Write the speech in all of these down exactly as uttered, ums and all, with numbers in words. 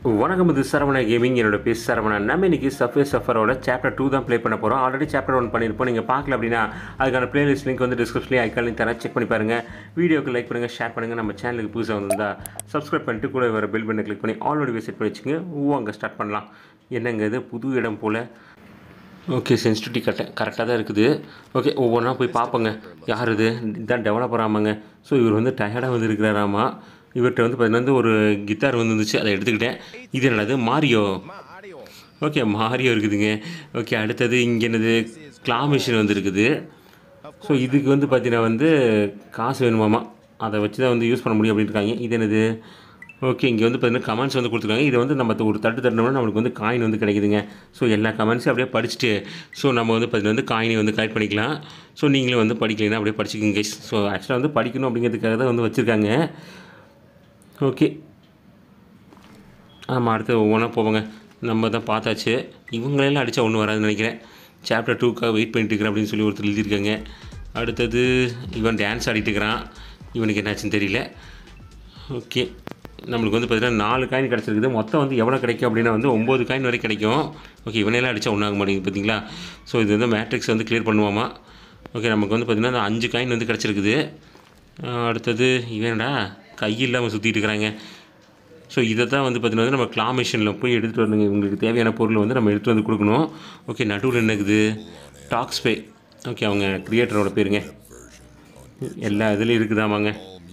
வணக்கம், இது சரவணா கேமிங். என்னோட பேர் சரவணா. நம்ம இன்றைக்கி சஃபே சஃபரோட சாப்டர் டூ தான் ப்ளே பண்ண போகிறோம். ஆல்ரெடி சாப்டர் ஒன் பண்ணியிருப்போம். நீங்கள் பார்க்கல அப்படின்னா அதுக்கான பிளேலிஸ்ட் லிங்க் வந்து டிஸ்கிரிப்ஷன்லேயே ஐக்கான் தரேன், செக் பண்ணி பாருங்கள். வீடியோக்கு லைக் பண்ணுங்கள், ஷேர் பண்ணுங்கள். நம்ம சேனலுக்கு புதுசாக வந்திருந்தால் சப்ஸ்கிரைப் பண்ணிட்டு கூட வர பெல் பட்டனை கிளிக் பண்ணி ஆல் நோட்டிஃபிகேஷன் பண்ணி வச்சுங்க. ஊ அங்கே ஸ்டார்ட் பண்ணலாம். என்னங்க இது புது இடம் போல். ஓகே, சென்சிட்டிவிட்டி கரெக்டாக கரெக்டாக தான் இருக்குது. ஓகே, ஒவ்வொன்றா போய் பார்ப்போங்க. யார் இது? இதுதான் டெவலப்பர் ஆமாங்க. ஸோ இவர் வந்து டயர்டாக வந்து இருக்கிறாராமா. இவர்கிட்ட வந்து பார்த்தீங்கன்னா ஒரு கிட்டார் வந்து இருந்துச்சு, அதை எடுத்துக்கிட்டேன். இது என்னது? மாரியோ. ஓகே, மாரியோ இருக்குதுங்க. ஓகே, அடுத்தது இங்கே என்னது? கிளா மிஷின் வந்து இருக்குது. ஸோ இதுக்கு வந்து பார்த்தீங்கன்னா வந்து காசு வேணுமாமா, அதை வச்சு தான் வந்து யூஸ் பண்ண முடியும் அப்படின்னு இருக்காங்க. இது என்னது? ஓகே, இங்கே வந்து பார்த்தீங்கன்னா கமெண்ட்ஸ் வந்து கொடுத்துருக்காங்க. இதை வந்து நம்ம ஒரு தட்டு தட்டினோம்னா நம்மளுக்கு வந்து காயின் வந்து கிடைக்குதுங்க. ஸோ எல்லா கமெண்ட்ஸும் அப்படியே படிச்சுட்டு ஸோ நம்ம வந்து பார்த்தீங்கன்னா வந்து காயினை வந்து கலெக்ட் பண்ணிக்கலாம். ஸோ நீங்களும் வந்து படிக்கலைன்னா அப்படியே படிச்சுக்கோங்க கைஸ். ஸோ ஆக்சுவலாக வந்து படிக்கணும் அப்படிங்கிறதுக்காக தான் வந்து வச்சுருக்காங்க. ஓகே, ஆமாம், அடுத்து ஒவ்வொன்றா போவாங்க. நம்ம தான் பார்த்தாச்சு. இவங்களெல்லாம் அடித்தா ஒன்றும் வராதுன்னு நினைக்கிறேன். சாப்டர் டூக்காக வெயிட் பண்ணிட்டு இருக்கிறேன் அப்படின்னு சொல்லி ஒருத்தர் எழுதியிருக்காங்க. அடுத்தது இவன் டான்ஸ் ஆடிட்டு இருக்கிறான். இவனுக்கு என்னாச்சுன்னு தெரியல. ஓகே, நம்மளுக்கு வந்து பார்த்திங்கன்னா நாலு காயின் கிடச்சிருக்குது. மொத்தம் வந்து எவ்வளோ கிடைக்கும் அப்படின்னா வந்து ஒம்பது காயின் வரை கிடைக்கும். ஓகே, இவனெல்லாம் அடித்தா ஒன்றாக மாட்டேங்குது பார்த்தீங்களா. ஸோ இது வந்து மேட்ரிக்ஸ் வந்து கிளியர் பண்ணுவாமா. ஓகே, நமக்கு வந்து பார்த்திங்கன்னா அந்த அஞ்சு காயின் வந்து கிடச்சிருக்குது. அடுத்தது இவன்டா கை இல்லாமல் சுற்றிட்டு இருக்கிறாங்க. ஸோ இதை தான் வந்து பார்த்திங்கன்னா நம்ம கிளா மிஷினில் போய் எடுத்துகிட்டு வரணுங்க. உங்களுக்கு தேவையான பொருளை வந்து நம்ம எடுத்துகிட்டு வந்து கொடுக்கணும். ஓகே, நடுவில் என்னக்குது? டாக்ஸ்பே. ஓகே, அவங்க க்ரியேட்டரோட பேருங்க. எல்லா இதுலேயும் இருக்குதாமாங்க.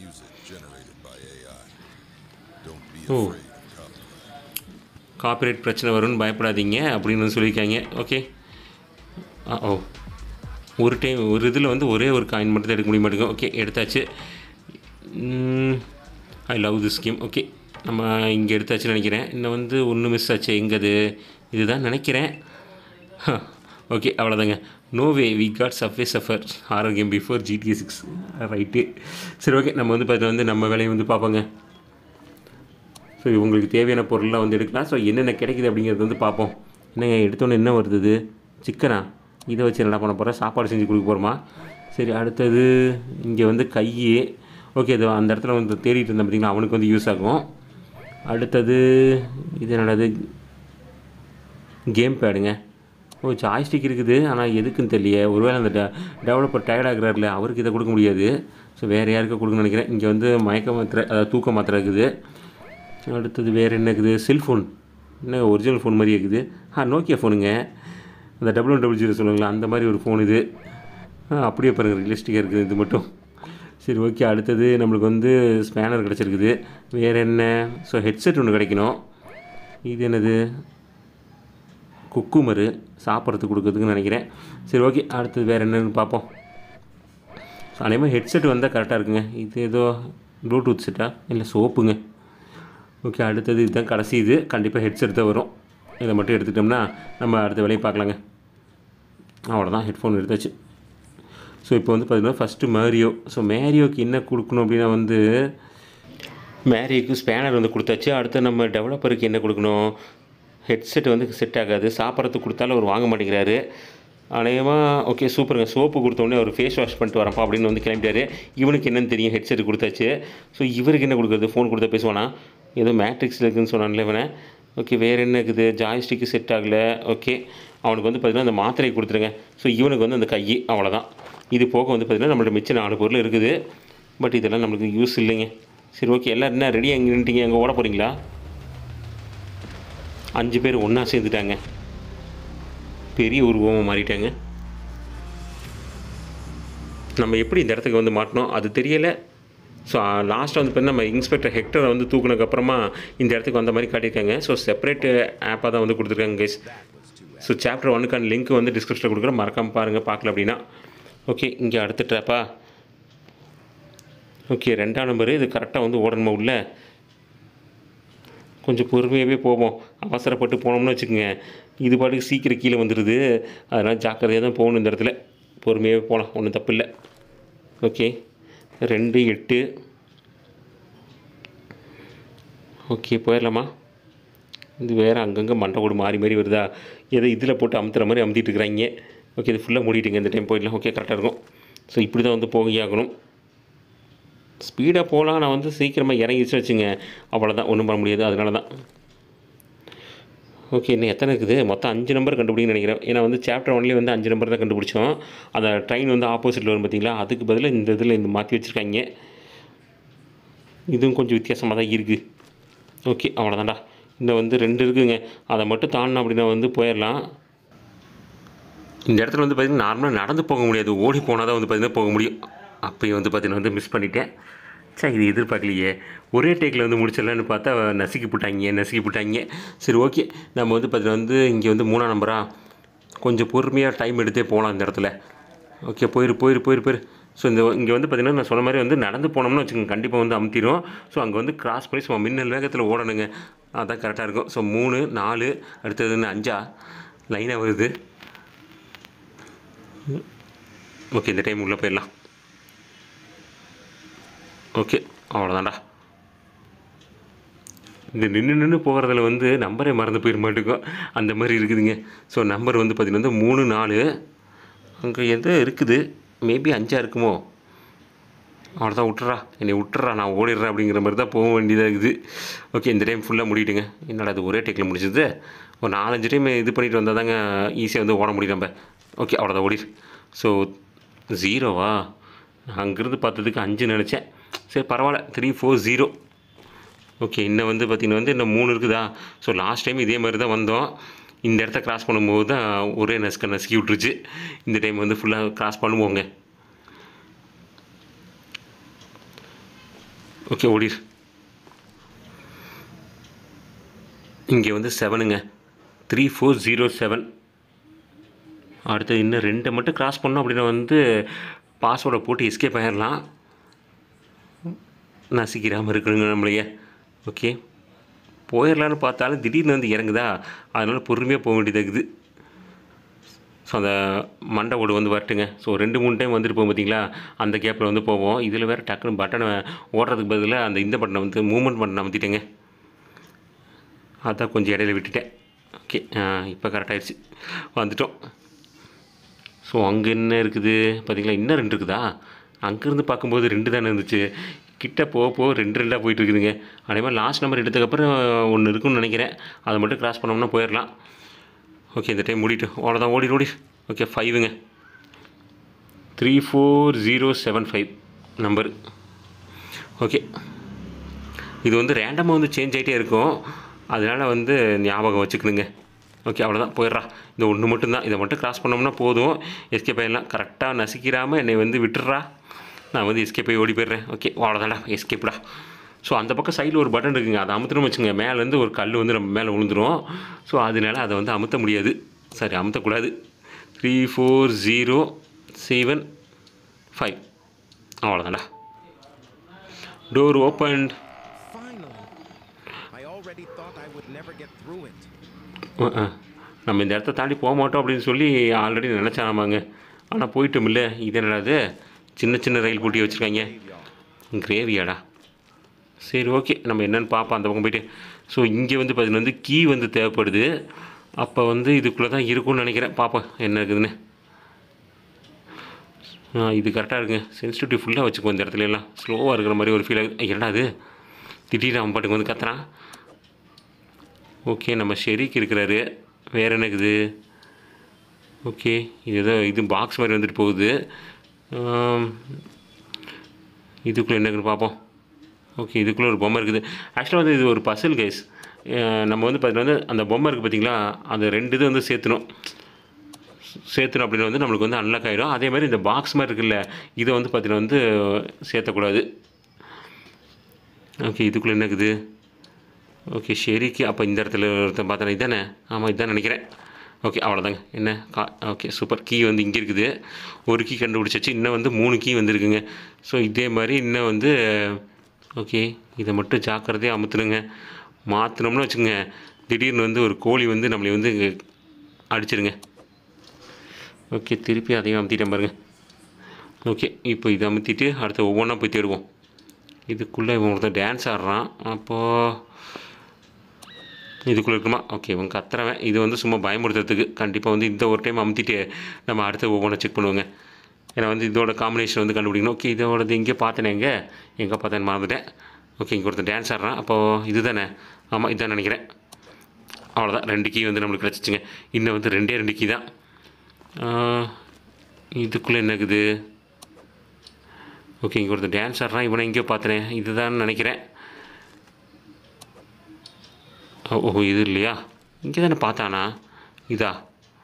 ஓ, காப்பிரைட் பிரச்சனை வரும்னு பயப்படாதீங்க அப்படின்னு வந்து சொல்லியிருக்காங்க. ஓகே, ஓ, ஒரு டைம் ஒரு இதில் வந்து ஒரே ஒரு காயின் மட்டும் தான் எடுக்க முடிய மாட்டேங்க. ஓகே, எடுத்தாச்சு. I love this game. Okay, நம்ம இங்கே எடுத்தாச்சுன்னு நினைக்கிறேன். இன்னும் வந்து ஒன்று மிஸ் ஆச்சு. எங்கது? இதுதான் நினைக்கிறேன். ஓகே, அவ்வளோதாங்க. No way we got Safe Safar horror game before GTA six. Right, சரி. ஓகே, நம்ம வந்து பார்த்து வந்து நம்ம வேலையை வந்து பார்ப்போங்க. ஸோ இவங்களுக்கு தேவையான பொருள்லாம் வந்து எடுக்கலாம். ஸோ என்னென்ன கிடைக்குது அப்படிங்கிறது வந்து பார்ப்போம். என்னங்க எடுத்தோன்னே என்ன வருது? சிக்கனா? இதை வச்சு என்ன பண்ண போகிறேன்? சாப்பாடு செஞ்சு கொடுக்க போகிறோமா? சரி, அடுத்தது இங்கே வந்து கை. ஓகே, இது அந்த இடத்துல வந்து தேடிட்டு இருந்தேன் பார்த்திங்களா, அவனுக்கு வந்து யூஸ் ஆகும். அடுத்தது இது என்னது? கேம் பேடுங்க. ஓ, ஜாய்ஸ்டிக் இருக்குது, ஆனால் எதுக்குன்னு தெரியலையே. ஒருவேளை அந்த டெ டெவலப்பர் டயர்டாகிறாரில்ல, அவருக்கு இதை கொடுக்க முடியாது. ஸோ வேறு யாருக்கும் கொடுக்கணும்னு நினைக்கிறேன். இங்கே வந்து மயக்க மாத்திரை, அதாவது தூக்க மாத்திரை இருக்குது. அடுத்தது வேறு என்ன இருக்குது? செல்ஃபோன். என்ன ஒரிஜினல் ஃபோன் மாதிரி இருக்குது. ஆ, நோக்கியா ஃபோனுங்க. அந்த டபுள் ஒன் டபுள் ஜீரோ சொல்லுவாங்களா, அந்த மாதிரி ஒரு ஃபோன் இது. ஆ, அப்படியே பாருங்கள், ரியலிஸ்டிக்காக இருக்குது இது மட்டும். சரி, ஓகே. அடுத்தது நம்மளுக்கு வந்து ஸ்பேனர் கிடச்சிருக்குது. வேறு என்ன? ஸோ ஹெட்செட் ஒன்று கிடைக்கணும். இது என்னது? குக்குமரு, சாப்பிட்றதுக்கு கொடுக்குறதுக்குன்னு நினைக்கிறேன். சரி, ஓகே. அடுத்தது வேறு என்னென்னு பார்ப்போம். ஸோ அதே மாதிரி ஹெட்செட் வந்தால் கரெக்டாக இருக்குங்க. இது ஏதோ ப்ளூடூத் செட்டா இல்லை சோப்புங்க. ஓகே, அடுத்தது இதுதான் கடைசி. இது கண்டிப்பாக ஹெட்செட் தான் வரும். இதை மட்டும் எடுத்துக்கிட்டோம்னா நம்ம அடுத்த வேலையை பார்க்கலாங்க. அவ்வளோதான், ஹெட்ஃபோன் எடுத்தாச்சு. ஸோ இப்போ வந்து பார்த்திங்கன்னா ஃபஸ்ட்டு மேரியோ. ஸோ மேரியோக்கு என்ன கொடுக்கணும் அப்படின்னா வந்து மேரியோக்கு ஸ்பேனர் வந்து கொடுத்தாச்சு. அடுத்து நம்ம டெவலப்பருக்கு என்ன கொடுக்கணும்? ஹெட்செட் வந்து செட் ஆகாது. சாப்பிட்றதுக்கு கொடுத்தாலும் அவர் வாங்க மாட்டேங்கிறாரு. அநேகமாக ஓகே, சூப்பருங்க. சோப்பு கொடுத்தோடனே அவர் ஃபேஸ் வாஷ் பண்ணிட்டு வரப்பா அப்படின்னு வந்து கிளம்பிட்டாரு. இவனுக்கு என்னென்னு தெரியும்? ஹெட்செட் கொடுத்தாச்சு. ஸோ இவருக்கு என்ன கொடுக்குறது? ஃபோன் கொடுத்தா பேசுவானா? ஏதோ மேட்ரிக்ஸில் இருக்குதுன்னு சொன்னான்ல இவனை. ஓகே, வேறு என்ன இருக்குது? ஜாய்ஸ்டிக்கு செட் ஆகலை. ஓகே, அவனுக்கு வந்து பார்த்திங்கன்னா அந்த மாத்திரையை கொடுத்துருங்க. ஸோ இவனுக்கு வந்து அந்த கை. அவ்வளோதான். இது போக வந்து பார்த்திங்கன்னா நம்மள்ட்ட மிச்சம் நாலு பொருள் இருக்குது. பட் இதெல்லாம் நம்மளுக்கு யூஸ் இல்லைங்க. சரி, ஓகே. எல்லோரும் என்ன ரெடியாக எங்கே நின்றுட்டீங்க? அங்கே ஓட போகிறீங்களா? அஞ்சு பேர் ஒன்றா சேர்ந்துட்டாங்க. பெரிய உருவமாக மாறிட்டாங்க. நம்ம எப்படி இந்த இடத்துக்கு வந்து மாட்டினோம் அது தெரியலை. ஸோ லாஸ்ட்டாக வந்து பார்த்தீங்கன்னா நம்ம இன்ஸ்பெக்டர் ஹெக்டரை வந்து தூக்குனதுக்கப்புறமா இந்த இடத்துக்கு வந்த மாதிரி காட்டியிருக்காங்க. ஸோ செப்பரேட் ஆப்பாக தான் வந்து கொடுத்துருக்காங்க கைஸ். ஸோ சாப்டர் ஒன்னுக்கான லிங்க் வந்து டிஸ்கிரிப்ஷனில் கொடுக்குறேன், மறக்காமல் பாருங்கள் பார்க்கல அப்படின்னா. ஓகே, இங்கே அடுத்த ட்ராப்பா? ஓகே, ரெண்டாம் நம்பரு. இது கரெக்டாக வந்து ஓடணுமா உள்ள? கொஞ்சம் பொறுமையாகவே போவோம். அவசரப்பட்டு போனோம்னு வச்சுக்கோங்க, இது பாட்டுக்கு சீக்கிரம் கீழே வந்துடுது. அதனால் ஜாக்கிரதையாக தான் போகணும் இந்த இடத்துல. பொறுமையாகவே போகலாம், ஒன்றும் தப்பு இல்லை. ஓகே, ரெண்டு எட்டு. ஓகே, போயிடலாமா? இது வேறு அங்கங்கே மண்டை கூட மாறி மாறி வருதா? ஏதோ இதில் போட்டு அமுத்துற மாதிரி அமுத்திட்டு இருக்கிறாங்க. ஓகே, இது ஃபுல்லாக மூடிட்டுங்க. இந்த டைம் போயிடலாம். ஓகே, கரெக்டாக இருக்கும். ஸோ இப்படி தான் வந்து போகி ஆகணும். ஸ்பீடாக போகலாம். நான் வந்து சீக்கிரமாக இறங்கிச்சு வச்சுங்க, அவ்வளோதான், ஒன்றும் பண்ண முடியாது. அதனால தான் ஓகே, இன்னும் எத்தனை இருக்குது? மொத்தம் அஞ்சு நம்பர் கண்டுபிடிங்கன்னு நினைக்கிறேன். ஏன்னா வந்து சாப்டர் ஒன்லேயே வந்து அஞ்சு நம்பர் தான் கண்டுபிடிச்சோம். அந்த ட்ரெயின் வந்து ஆப்போசிட்டில் வரும் பார்த்தீங்களா, அதுக்கு பதிலாக இந்த இதில் இந்த மாற்றி வச்சுருக்காங்க. இதுவும் கொஞ்சம் வித்தியாசமாக தான் இருக்குது. ஓகே, அவ்வளோதான்டா. இன்னும் வந்து ரெண்டு இருக்குதுங்க. அதை மட்டும் தாண்டினா அப்படின்னா வந்து போயிடலாம். இந்த இடத்துல வந்து பார்த்திங்கன்னா நார்மலாக நடந்து போக முடியாது, ஓடி போனால் தான் வந்து பார்த்திங்கன்னா போக முடியும். அப்பயும் வந்து பார்த்திங்கன்னா வந்து மிஸ் பண்ணிட்டேன். சரி, இது எதிர்பார்க்கலையே. ஒரே டேக்கில் வந்து முடிச்சிடலான்னு பார்த்தா நசுக்கி போட்டாங்க நசுக்கி போட்டாங்க சரி, ஓகே. நம்ம வந்து பார்த்திங்கன்னா வந்து இங்கே வந்து மூணாம் நம்பரா கொஞ்சம் பொறுமையாக டைம் எடுத்தே போகலாம் இந்த இடத்துல. ஓகே, போயிரு போயிரு போயிரு போயிரு ஸோ இந்த இங்கே வந்து பார்த்திங்கன்னா நான் சொன்ன மாதிரி வந்து நடந்து போனோம்னு வச்சுக்கோங்க, கண்டிப்பாக வந்து அமுத்திடும். ஸோ அங்கே வந்து கிராஸ் பண்ணி சும்மா மின்னல் வேகத்தில் ஓடணுங்க, அதான் கரெக்டாக இருக்கும். ஸோ மூணு நாலு அடுத்தது வந்து அஞ்சா லைனாக வருது. ஓகே, இந்த டைம் உள்ளே போயிடலாம். ஓகே, அவ்வளோதான்டா. இந்த நின்று நின்று போகிறதுல வந்து நம்பரே மறந்து போயிட மாட்டேங்கும், அந்த மாதிரி இருக்குதுங்க. ஸோ நம்பர் வந்து பார்த்திங்கன்னா வந்து மூணு நாலு அங்கே எதோ இருக்குது, மேபி அஞ்சாக இருக்குமோ. அவ்வளோதான், விட்டுறா என்னை விட்டுறா, நான் ஓடிடுறேன் அப்படிங்கிற மாதிரி தான் போக வேண்டியதாக இருக்குது. ஓகே, இந்த டைம் ஃபுல்லாக முடிவிடுங்க. என்னடா அது ஒரே டேக்கில் முடிச்சது? ஒரு நாலஞ்சு டைம் இது பண்ணிட்டு வந்தால் தாங்க ஈஸியாக வந்து ஓட முடியும் நம்ம. ஓகே, அவ்வளோதான், ஓடிடு. ஸோ ஜீரோவா? அங்கேருந்து பார்த்ததுக்கு அஞ்சு நினச்சேன். சரி, பரவாயில்ல. Three four zero. ஓகே, இன்னும் வந்து பார்த்திங்கன்னா வந்து இன்னும் மூணு இருக்குதா? ஸோ லாஸ்ட் டைம் இதே மாதிரி தான் வந்தோம். இந்த இடத்த கிராஸ் பண்ணும்போது தான் ஒரே நசுக்க நசுக்கி விட்டுருச்சு. இந்த டைம் வந்து ஃபுல்லாக கிராஸ் பண்ணுவோங்க. ஓகே, ஓடிடு. இங்கே வந்து செவனுங்க, த்ரீ ஃபோர் ஜீரோ செவன். அடுத்தது இன்னும் ரெண்டை மட்டும் கிராஸ் பண்ணோம் அப்படின்னா வந்து பாஸ்வேர்டை போட்டு எஸ்கேப் ஆகிடலாம். நசிக்கிறாமல் இருக்கணுங்க நம்மளையே. ஓகே, போயிடலான்னு பார்த்தாலும் திடீர்னு வந்து இறங்குதா, அதனால் பொறுமையாக போக வேண்டியதாக இருக்குது. ஸோ அந்த மண்டை ஓடு வந்து வரட்டுங்க. ஸோ ரெண்டு மூணு டைம் வந்துட்டு போகும் பார்த்தீங்களா, அந்த கேப்பில் வந்து போவோம். இதில் வேறு டக்குன்னு பட்டனை ஓடுறதுக்கு பதிலாக அந்த இந்த பட்டனை வந்து மூவ்மெண்ட் பட்டனை அமுத்திட்டேங்க, அதான் கொஞ்சம் இடையில விட்டுட்டேன். ஓகே, இப்போ கரெக்டாகிடுச்சு, வந்துட்டோம். ஸோ அங்கே என்ன இருக்குது பார்த்தீங்களா, இன்னும் ரெண்டு இருக்குதா? அங்கேருந்து பார்க்கும்போது ரெண்டு தானே இருந்துச்சு, கிட்ட போக போக ரெண்டு ரெண்டாக போயிட்டு இருக்குதுங்க. அதே மாதிரி லாஸ்ட் நம்பர் எடுத்ததுக்கப்புறம் ஒன்று இருக்குன்னு நினைக்கிறேன், அதை மட்டும் கிராஸ் பண்ணோம்னா போயிடலாம். ஓகே, இந்த டைம் ஓடிட்டு அவ்வளோதான், ஓடி ஓடி. ஓகே, ஃபைவுங்க, three four zero seven five number. Okay, இது வந்து ரேண்டமாக வந்து சேஞ்ச் ஆகிட்டே இருக்கும், அதனால் வந்து ஞாபகம் வச்சுக்கணுங்க. ஓகே, அவ்வளோதான், போயிடுறா. இந்த ஒன்று மட்டும்தான், இதை மட்டும் கிராஸ் பண்ணோம்னா போதும், எஸ்கேப் ஆகிடலாம். கரெக்டாக நசிக்கிறாமல் என்னை வந்து விட்டுறா, நான் வந்து எஸ்கேப் ஆகி ஓடி போயிடுறேன். ஓகே, அவ்வளோதான்டா, எஸ்கேப்டா. ஸோ அந்த பக்கம் சைடில் ஒரு பட்டன் இருக்குங்க, அதை அமுத்தணும் வச்சுங்க, மேலேருந்து ஒரு கல் வந்து நம்ம மேலே விழுந்துடும். ஸோ அதனால அதை வந்து அமுத்த முடியாது, சரி அமுத்தக்கூடாது. Three four zero seven five அவ்வளோதான்டா. Door opened. நம்ம இந்த இடத்த தாண்டி போக மாட்டோம் அப்படின்னு சொல்லி ஆல்ரெடி நினச்சாமாங்க, ஆனால் போயிட்டோம். இல்லை, இது என்னடாது, சின்ன சின்ன ரயில் பூட்டி வச்சுருக்காங்க. கிரேவியாடா, சரி ஓகே, நம்ம என்னென்னு பார்ப்போம் அந்த பக்கம் போய்ட்டு. ஸோ இங்கே வந்து பார்த்திங்கன்னா வந்து கீ வந்து தேவைப்படுது, அப்போ வந்து இதுக்குள்ளே தான் இருக்கும்னு நினைக்கிறேன். பார்ப்போம் என்ன இருக்குதுன்னு. இது கரெக்டாக இருக்குங்க, சென்சிட்டிவிட்டி ஃபுல்லாக வச்சுக்குவோம். இந்த இடத்துல எல்லாம் ஸ்லோவாக இருக்கிற மாதிரி ஒரு ஃபீல் ஆகுது. என்னடா அது, திடீர்னு அவன் பாட்டுக்கு வந்து கத்துறான். ஓகே, நம்ம ஷெரிக்கு இருக்கிறாரு. வேறு என்ன இருக்குது? ஓகே, இது ஏதோ இது பாக்ஸ் மாதிரி வந்துட்டு போகுது. இதுக்குள்ளே என்ன இருக்குன்னு பார்ப்போம். ஓகே, இதுக்குள்ளே ஒரு பொம்மை இருக்குது. ஆக்சுவலாக வந்து இது ஒரு பசில் கேஸ். நம்ம வந்து பார்த்தீங்கன்னா வந்து அந்த பொம்மை இருக்குது பார்த்தீங்களா, அந்த ரெண்டு இது வந்து சேர்த்துணும் சேர்த்துணும் அப்படின்னு வந்து நம்மளுக்கு வந்து அன்லாக் ஆகிடும். அதே மாதிரி இந்த பாக்ஸ் மாதிரி இருக்குல்ல, இதை வந்து பார்த்தீங்கன்னா வந்து சேர்த்தக்கூடாது. ஓகே, இதுக்குள்ளே என்ன இருக்குது? ஓகே, ஷெரிக்கு அப்போ இந்த இடத்துல ஒருத்தன் பார்த்தேன், இதானே? ஆமாம், இதான் நினைக்கிறேன். ஓகே, அவ்வளோதாங்க. என்ன கா ஓகே, சூப்பர். கீ வந்து இங்கே இருக்குது, ஒரு கீ கண்டுபிடிச்சாச்சு. இன்னும் வந்து மூணு கீ வந்துருக்குங்க. ஸோ இதே மாதிரி இன்னும் வந்து ஓகே, இதை மட்டும் ஜாக்கிரதையாக அமுத்துணுங்க. மாற்றினோம்னு வச்சுங்க, திடீர்னு வந்து ஒரு கோழி வந்து நம்மளை வந்து அடிச்சிருங்க. ஓகே, திருப்பி அதையும் அமுத்திட்டேன் பாருங்கள். ஓகே, இப்போ இதை அமுத்திட்டு அடுத்த ஒவ்வொன்றா போய் தேடுவோம். இதுக்குள்ளே இவன் ஒருத்தர் டான்ஸ் ஆடுறான், அப்போது இதுக்குள்ளே இருக்குமா? ஓகே, இவங்க கத்துறவன் இது வந்து சும்மா பயமுறுத்துறதுக்கு. கண்டிப்பாக வந்து இந்த ஒரு டைம் அமுத்திட்டு நம்ம அடுத்த ஒவ்வொன்றா செக் பண்ணுவோங்க. ஏன்னா வந்து இதோட காம்பினேஷன் வந்து கண்டுபிடிக்கணும். ஓகே, இதோடது இங்கே பார்த்தேனே, எங்கே எங்கே பார்த்தேன்னு மறந்துட்டேன். ஓகே, இங்கே ஒருத்தர் டான்ஸ் ஆடுறான், அப்போது இது தானே? ஆமாம், இதுதான் நினைக்கிறேன். அவ்வளோதான், ரெண்டு கீ வந்து நம்மளுக்கு கிடச்சிச்சுங்க. இன்னும் வந்து ரெண்டே ரெண்டு கீ தான். இதுக்குள்ளே என்ன இருக்குது? ஓகே, இங்கே ஒருத்தர் டான்ஸ் ஆடுறான். இவனை எங்கேயோ பார்த்துறேன், இதுதான் நினைக்கிறேன். ஓ இது இல்லையா? இங்கே தானே பார்த்தானா? இதா?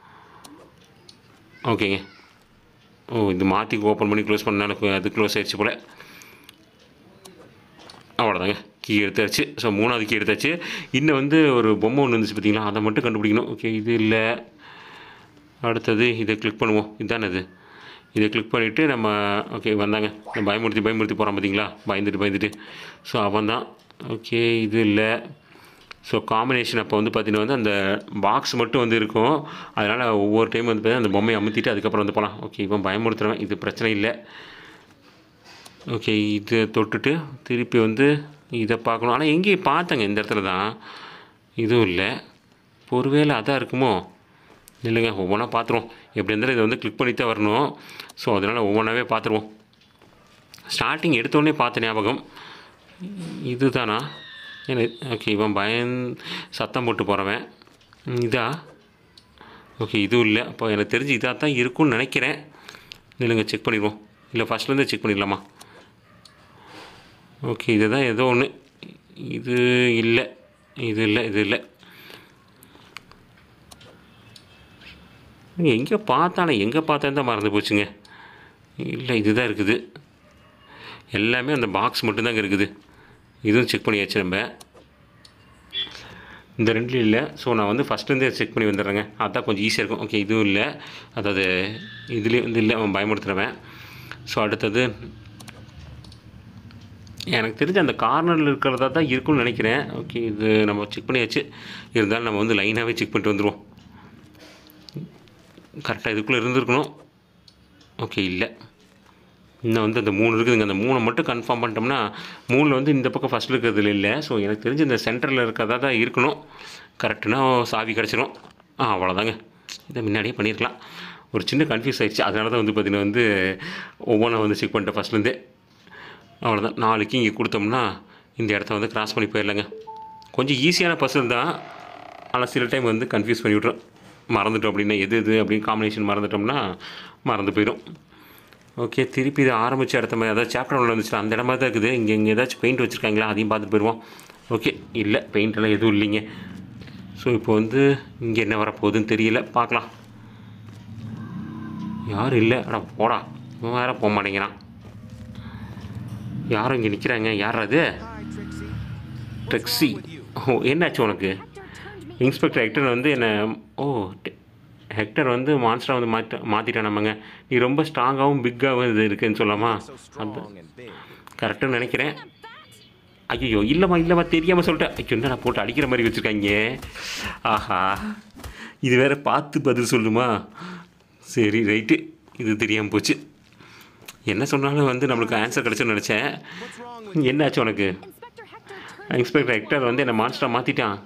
ஓகேங்க. ஓ இது மாற்றி ஓப்பன் பண்ணி க்ளோஸ் பண்ண எனக்கு அது க்ளோஸ் ஆகிடுச்சு போல். அவ்வளோதாங்க, கீ எடுத்தாச்சு. ஸோ மூணாவது கீ எடுத்தாச்சு. இன்னும் வந்து ஒரு பொம்மை ஒன்று இருந்துச்சு பார்த்தீங்களா, அதை மட்டும் கண்டுபிடிக்கணும். ஓகே இது இல்லை. அடுத்தது இதை கிளிக் பண்ணுவோம். இதுதானே இது. இதை கிளிக் பண்ணிவிட்டு நம்ம ஓகே வந்தாங்க. பயமுறுத்தி பயமுறுத்தி போகிறான் பார்த்தீங்களா, பயந்துட்டு பயந்துட்டு. ஸோ அவன் தான். ஓகே இது இல்லை. ஸோ காம்பினேஷன் அப்போ வந்து பார்த்திங்கன்னா வந்து அந்த பாக்ஸ் மட்டும் வந்து இருக்கும். அதனால் ஒவ்வொரு டைம் வந்து பார்த்தீங்கன்னா அந்த பொம்மையை அமுத்திட்டு அதுக்கப்புறம் வந்து போகலாம். ஓகே இவன் பயமுறுத்துறவன், இது பிரச்சனை இல்லை. ஓகே இதை தொட்டுட்டு திருப்பி வந்து இதை பார்க்கணும். ஆனால் எங்கேயும் பார்த்தேங்க இந்த இடத்துல தான். இதுவும் இல்லை. ஒருவேளை அதான் இருக்குமோ? இல்லைங்க, ஒவ்வொன்றா பார்த்துருவோம். எப்படி இருந்தாலும் இதை வந்து கிளிக் பண்ணி தான் வரணும். ஸோ அதனால் ஒவ்வொன்றாவே பார்த்துருவோம். ஸ்டார்டிங் எடுத்தோடனே பார்த்த ஞாபகம் இது தானா? ஏன்னா ஓகே இவன் பயன் சத்தம் போட்டு போகிறவன். இதா? ஓகே இதுவும் இல்லை. அப்போ எனக்கு தெரிஞ்சு இதாக தான் இருக்கும்னு நினைக்கிறேன். இல்லைங்க, செக் பண்ணிடுவோம். இல்லை ஃபஸ்ட்லேருந்தே செக் பண்ணிடலாமா? ஓகே இது தான் ஏதோ ஒன்று. இது இல்லை, இது இல்லை, இது இல்லை. எங்கே பார்த்தானே, எங்கே பார்த்தேன் தான் மறந்து போச்சுங்க. இல்லை இதுதான் இருக்குது. எல்லாமே அந்த பாக்ஸ் மட்டும்தாங்க இருக்குது. இதுவும் செக் பண்ணியாச்சு நம்ம. இந்த ரெண்டுலையும் இல்லை. ஸோ நான் வந்து ஃபஸ்ட்லேருந்தே செக் பண்ணி வந்துடுறேங்க, அதுதான் கொஞ்சம் ஈஸியாக இருக்கும். ஓகே இதுவும் இல்லை. அதாவது இதுலேயும் வந்து இல்லை, அவன் பயமுறுத்துறவன். ஸோ அடுத்தது எனக்கு தெரிஞ்ச அந்த கார்னரில் இருக்கிறதா தான் இருக்கும்னு நினைக்கிறேன். ஓகே இது நம்ம செக் பண்ணியாச்சு. இருந்தாலும் நம்ம வந்து லைனாகவே செக் பண்ணிட்டு வந்துடுவோம். கரெக்டாக இதுக்குள்ளே இருந்துருக்கணும். ஓகே இல்லை. இன்னும் வந்து அந்த மூணு இருக்குதுங்க. அந்த மூணை மட்டும் கன்ஃபார்ம் பண்ணிட்டோம்னா மூணில் வந்து இந்த பக்கம் ஃபஸ்ட்டில் இருக்கிறதுல இல்லை. ஸோ எனக்கு தெரிஞ்சு இந்த சென்டரில் இருக்கிறதா தான் இருக்கணும். கரெக்டுனா சாவி கிடச்சிரும். ஆ அவ்வளோதாங்க. இதை முன்னாடியே பண்ணியிருக்கலாம். ஒரு சின்ன கன்ஃபியூஸ் ஆகிடுச்சு. அதனால தான் வந்து பார்த்திங்கன்னா வந்து ஒவ்வொன்றா வந்து செக் பண்ணிட்டேன் ஃபஸ்ட்லேருந்தே. அவ்வளோதான். நாளைக்கு இங்கே கொடுத்தோம்னா இந்த இடத்த வந்து கிராஸ் பண்ணி போயிடலாங்க. கொஞ்சம் ஈஸியான பசில் தான். ஆனால் சில டைம் வந்து கன்ஃபியூஸ் பண்ணி விட்றோம். மறந்துட்டோம் அப்படின்னா எது எது அப்படின்னு காம்பினேஷன் மறந்துட்டோம்னா மறந்து போயிடும். ஓகே திருப்பி இதை ஆரம்பித்த இடத்த மாதிரி அதாவது சாப்டர் ஒன்று வந்துச்சுன்னா அந்த இடமா தான் இருக்குது. இங்கே இங்கே ஏதாச்சும் பெயிண்ட் வச்சுருக்காங்களா, அதையும் பார்த்துட்டு போயிடுவோம். ஓகே இல்லை, பெயிண்டெல்லாம் எதுவும் இல்லைங்க. ஸோ இப்போ வந்து இங்கே என்ன வரப்போகுதுன்னு தெரியல, பார்க்கலாம். யாரும் இல்லை. அடா போடா, இவன் வேறு போக மாட்டேங்கிறான். யாரும் இங்கே நிற்கிறாங்க. யார் அது? ட்ரெக்ஸி. ஓ என்னாச்சு உனக்கு? இன்ஸ்பெக்டர் ஹெக்டர் வந்து என்ன ஓ ஹெக்டர் வந்து மான்ஸ்டராக வந்து மாற்ற மாற்றிட்டான் நம்மங்க. நீ ரொம்ப ஸ்ட்ராங்காகவும் பிக்காகவும் இது இருக்குதுன்னு சொல்லாமா? அது கரெக்டுன்னு நினைக்கிறேன். ஐயோ இல்லைம்மா இல்லைம்மா தெரியாமல் சொல்லிட்டேன். ஐயோ என்ன நான் போட்டு அடிக்கிற மாதிரி வச்சுருக்காங்க. ஆஹா இது வேறு பார்த்து பதில் சொல்லுமா? சரி ரைட்டு, இது தெரியாமல் போச்சு. என்ன சொன்னாலும் வந்து நம்மளுக்கு ஆன்சர் கிடச்சுன்னு நினச்சேன். என்னாச்சு உனக்கு? இன்ஸ்பெக்டர் ஹெக்டர் வந்து என்னை மான்ஸ்டராக மாற்றிட்டான்.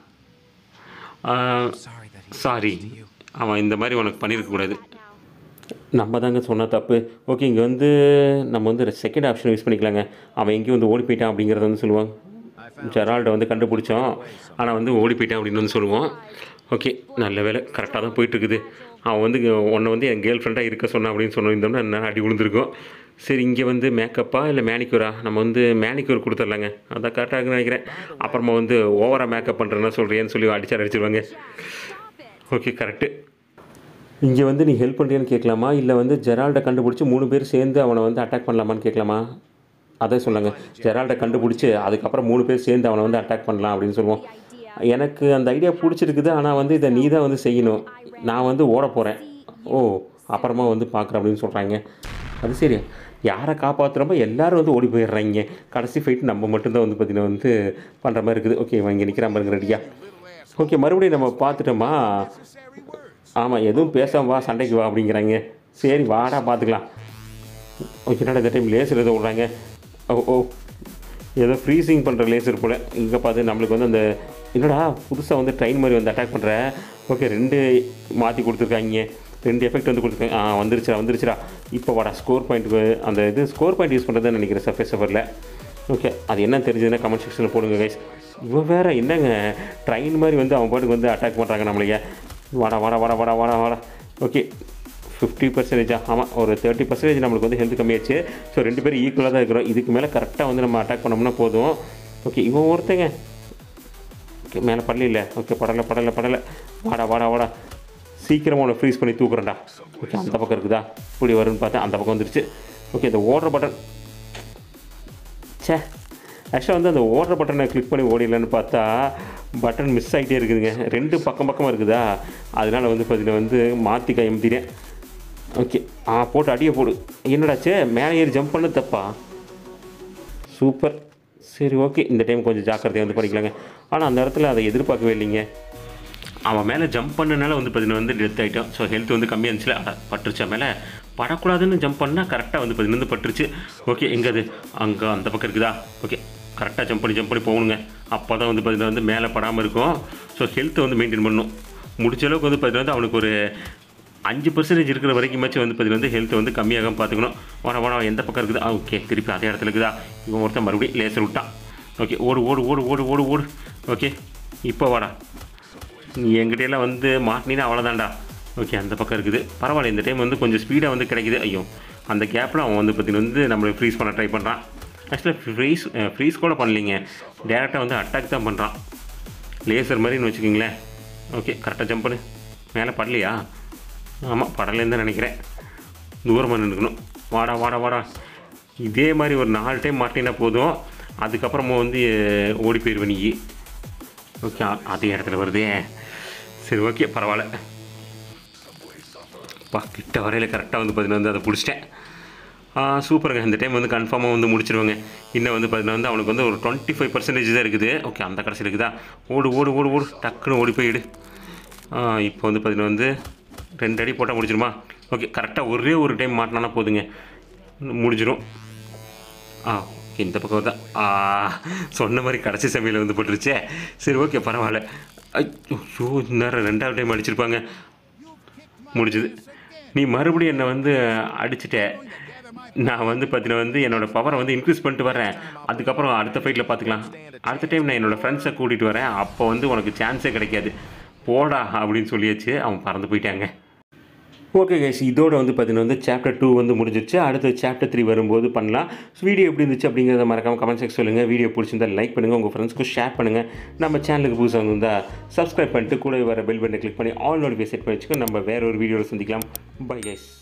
சாரி, அவன் இந்த மாதிரி உனக்கு பண்ணியிருக்கக்கூடாது. நம்ம தாங்க சொன்ன தப்பு. ஓகே இங்கே வந்து நம்ம வந்து செகண்ட் ஆப்ஷன் யூஸ் பண்ணிக்கலாங்க. அவன் எங்கேயும் வந்து ஓடி போயிட்டான் அப்படிங்கிறத வந்து சொல்லுவான். ஜெரால்டை வந்து கண்டுபிடிச்சோம், ஆனால் வந்து ஓடி போயிட்டான் அப்படின்னு வந்து சொல்லுவோம். ஓகே நல்ல வேலை, கரெக்டாக தான் போயிட்டுருக்குது. அவன் வந்து உன்னை வந்து என் கேர்ள் ஃப்ரெண்டாக இருக்க சொன்னான் அப்படின்னு சொன்னிருந்தோம்னா என்ன அடி விழுந்திருக்கும். சரி இங்கே வந்து மேக்கப்பா இல்லை மேனிக்யூரா? நம்ம வந்து மேனிக்யூர் கொடுத்துர்லாங்க, அதான் கரெக்டாக இருக்குன்னு நினைக்கிறேன். அப்புறமா வந்து ஓவராக மேக்கப் பண்ணுறேன்னா சொல்கிறேன்னு சொல்லி அடிச்சார் அடிச்சிருவாங்க. Okay correct. இங்கே வந்து நீ ஹெல்ப் பண்ணுறியான்னு கேட்கலாமா, இல்லை வந்து ஜெரால்டை கண்டுபிடிச்சி மூணு பேர் சேர்ந்து அவனை வந்து அட்டாக் பண்ணலாமான்னு கேட்கலாமா? அதை சொல்லுங்க. ஜெரால்டை கண்டுபிடிச்சி அதுக்கப்புறம் மூணு பேர் சேர்ந்து அவனை வந்து அட்டாக் பண்ணலாம் அப்படின்னு சொல்லுவோம். எனக்கு அந்த ஐடியா பிடிச்சிருக்குது. ஆனால் வந்து இதை நீ தான் வந்து செய்யணும். நான் வந்து ஓட போகிறேன். ஓ அப்புறமா வந்து பார்க்குறேன் அப்படின்னு சொல்கிறாங்க. அது சரி, யாரை காப்பாற்றுறப்போ எல்லோரும் வந்து ஓடி போயிடுறாங்க. கடைசி ஃபைட் நம்ம மட்டும்தான் வந்து பார்த்திங்கன்னா வந்து பண்ணுற மாதிரி இருக்குது. ஓகே இவன் இங்கே நிற்கிறான் பாருங்க ரெடியா. ஓகே மறுபடியும் நம்ம பார்த்துட்டோமா? ஆமாம் எதுவும் பேசாம வா, சண்டைக்கு வா அப்படிங்கிறாங்க. சரி வாடா பார்த்துக்கலாம். ஓகே என்னடா இந்த டைம் லேசர் எதோ விட்றாங்க. ஓ ஓ ஏதோ ஃப்ரீசிங் பண்ணுற லேசர் போல். இங்கே பார்த்து நம்மளுக்கு வந்து அந்த என்னடா புதுசாக வந்து ட்ரெயின் மாதிரி வந்து அட்டாக் பண்ணுற. ஓகே ரெண்டு மாற்றி கொடுத்துருக்காங்க, ரெண்டு எஃபெக்ட் வந்து கொடுத்துருக்காங்க. ஆ வந்துருச்சுடா வந்துருச்சுடா. இப்போ வாடா ஸ்கோர் பாயிண்ட்டுக்கு அந்த இது ஸ்கோர் பாயிண்ட் யூஸ் பண்ணுறதுன்னு நினைக்கிறேன் சர்ஃபேஸ் சஃபரில். ஓகே அது என்ன தெரிஞ்சதுன்னா கமெண்ட் செக்ஷனில் போடுங்க கைஸ். இவன் வேறு என்னங்க ட்ரெயின் மாதிரி வந்து அவன் பாட்டுக்கு வந்து அட்டாக் பண்ணுறாங்க நம்மளையே. வாடா வாடா வாடா வாடா வாடா வாடா. ஓகே ஃபிஃப்டி பர்சன்டேஜா ஆமாம் ஒரு தேர்ட்டி பர்சன்டேஜ் நம்மளுக்கு வந்து ஹெல்த் கம்மியாச்சு. ஸோ ரெண்டு பேரும் ஈக்குவலாக தான் இருக்கிறோம். இதுக்கு மேலே கரெக்டாக வந்து நம்ம அட்டாக் பண்ணோம்னா போதும். ஓகே இவன் ஒருத்தங்க ஓகே மேலே படல இல்லை. ஓகே படலை படலை படலை. வாடா வாடா வாடா சீக்கிரமாக உன்னை ஃப்ரீஸ் பண்ணி தூக்குறேன்டா. ஓகே அந்த பக்கம் இருக்குதா இப்படி வரும்னு பார்த்தா அந்த பக்கம் வந்துருச்சு. ஓகே இந்த ஓடுற பட்டன் சே ஆக்சுவலாக வந்து அந்த ஓடுற பட்டனை கிளிக் பண்ணி ஓடிடலான்னு பார்த்தா பட்டன் மிஸ் ஆகிட்டே இருக்குதுங்க. ரெண்டு பக்கம் பக்கமாக இருக்குதா அதனால் வந்து பார்த்தீங்கன்னா வந்து மாற்றி கை எம்தினேன். ஓகே ஆ போட்டு அடியை போடு. என்னடாச்சு மேலே ஏறி ஜம்ப் பண்ண தப்பா? சூப்பர். சரி ஓகே இந்த டைம் கொஞ்சம் ஜாக்கிரதையாக வந்து படிக்கலாங்க. ஆனால் அந்த இடத்துல அதை எதிர்பார்க்கவே இல்லைங்க. அவன் மேலே ஜம்ப் பண்ணனால வந்து பார்த்தீங்கன்னா வந்து டெத் ஆகிட்டோம். ஸோ ஹெல்த் வந்து கம்மியாக இருந்துச்சுல அட பட்டுருச்சா மேலே படக்கூடாதுன்னு ஜம்ப் பண்ணால் கரெக்டாக வந்து பார்த்தீங்கன்னா வந்து பட்டுருச்சு. ஓகே எங்கே அது அங்கே அந்த பக்கம் இருக்குதா? ஓகே கரெக்டாக ஜம்ப் பண்ணி ஜம்ப் பண்ணி போகணுங்க. அப்போ தான் வந்து பார்த்தீங்கன்னா வந்து மேலே படாமல் இருக்கும். ஸோ ஹெல்த்தை வந்து மெயின்டைன் பண்ணணும். முடிச்ச அளவுக்கு வந்து பார்த்தீங்கன்னா வந்து அவனுக்கு ஒரு அஞ்சு பர்சன்டேஜ் இருக்கிற வரைக்குமாச்சும் வந்து பார்த்தீங்கன்னா வந்து ஹெல்த்தை வந்து கம்மியாக பார்த்துக்கணும். வாடா வாடா எந்த பக்கம் இருக்குது? ஓகே திருப்பி அதே இடத்துல இருக்குதா? இவன் ஒருத்தன் மறுபடியும் லேசர் விட்டான். ஓகே ஓடு ஓடு ஓடு ஓடு ஓடு ஓடு. ஓகே இப்போ வாடா நீ எங்கிட்டெல்லாம் வந்து மாட்டினா அவ்வளோதான்டா. ஓகே அந்த பக்கம் இருக்குது பரவாயில்ல. இந்த டைம் வந்து கொஞ்சம் ஸ்பீடாக வந்து கிடைக்குது. ஐயோ அந்த கேப்பில் அவன் வந்து பார்த்தீங்கன்னா வந்து நம்மளை ஃப்ரீஸ் பண்ண ட்ரை பண்ணுறான். ஆக்சுவலாக ஃப்ரீஸ் ஃப்ரீஸ் கூட பண்ணலிங்க டேரெக்டாக வந்து அட்டாக் தான் பண்ணுறான் லேசர் மாதிரின்னு வச்சுக்கிங்களேன். ஓகே கரெக்டாக ஜம்ப் பண்ணு. மேலே படலையா? ஆமாம் படலேன்னு தான் நினைக்கிறேன். தூரமாக நின்றுக்கணும். வாடா வாடா வாடா. இதே மாதிரி ஒரு நாலு டைம் மாட்டினா போதும். அதுக்கப்புறமா வந்து ஓடி போயிடுவேன் நீ. ஓகே அதே இடத்துல வருதே. சரி ஓகே பரவாயில்ல. பா கிட்ட வரையில் கரெக்டாக வந்து பார்த்தீங்கன்னா வந்து அதை பிடிச்சிட்டேன். சூப்பருங்க. இந்த டைம் வந்து கன்ஃபார்மாக வந்து முடிச்சிடுவாங்க. இன்னும் வந்து பார்த்தீங்கன்னா வந்து அவனுக்கு வந்து ஒரு டுவெண்ட்டி ஃபைவ் பர்சன்டேஜ் தான் இருக்குது. ஓகே அந்த கடைசியில் இருக்குதா? ஓடு ஓடு ஓடு ஓடு டக்குன்னு ஓடி போயிடு. இப்போ வந்து பார்த்தீங்கன்னா வந்து ரெண்டு அடி போட்டால் முடிச்சிடுமா? ஓகே கரெக்டாக ஒரே ஒரு டைம் மாட்டினா போதுங்க முடிஞ்சிடும். ஆ ஓகே இந்த பக்கம் தான் சொன்ன மாதிரி கடைசி சமையல் வந்து போட்டுருச்சே. சரி ஓகே பரவாயில்ல. ஐயோ நேரம் ரெண்டாவது டைம் அடிச்சிருப்பாங்க. முடிஞ்சுது. நீ மறுபடியும் என்னை வந்து அடிச்சுட்ட. நான் வந்து பார்த்தீங்கன்னா வந்து என்னோடய பவரை வந்து இன்க்ரீஸ் பண்ணிட்டு வரேன். அதுக்கப்புறம் அடுத்த ஃபைட்டில் பார்த்துக்கலாம். அடுத்த டைம் நான் என்னோடய ஃப்ரெண்ட்ஸை கூட்டிகிட்டு வரேன். அப்போ வந்து உனக்கு சான்ஸே கிடைக்காது போடா அப்படின்னு சொல்லியாச்சு. அவன் பறந்து போயிட்டாங்க. ஓகே கைஸ் இதோட வந்து பார்த்தீங்கன்னா வந்து சாப்டர் டூ வந்து முடிஞ்சிருச்சு. அடுத்து சாப்டர் த்ரீ வரும்போது பண்ணலாம். ஸோ வீடியோ எப்படி இருந்துச்சு அப்படிங்கிறத மறக்காமல் கமெண்ட் செக்ஷன் சொல்லுங்கள். வீடியோ பிடிச்சிருந்தால் லைக் பண்ணுங்கள். உங்கள் ஃப்ரெண்ட்ஸ்க்கும் ஷேர் பண்ணுங்கள். நம்ம சேனலுக்கு புதுசாக வந்திருந்தால் சப்ஸ்கிரைப் பண்ணிட்டு கூட வர பெல் பட்டனை கிளிக் பண்ணி ஆல் நோட்டிஃபிகேஷன் செட் பண்ணி வச்சுக்கோ. நம்ம வேறு ஒரு வீடியோவில் சந்திக்கலாம். Bye guys.